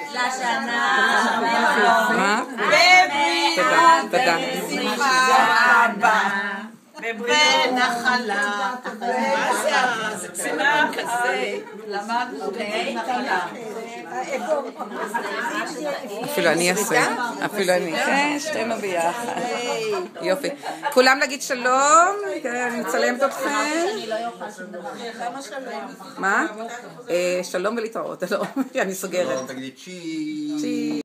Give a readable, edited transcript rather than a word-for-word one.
לשנה תודה. שמחה רבה ונחלה. זה צנע כזה. למדנו בנחלה. אפילו אני אעשה, אפילו אני, כן, שתינו ביחד. יופי. כולם להגיד שלום, אני מצלמת אתכם. מה? שלום ולהתראות, אני סוגרת. תגידי צ'י.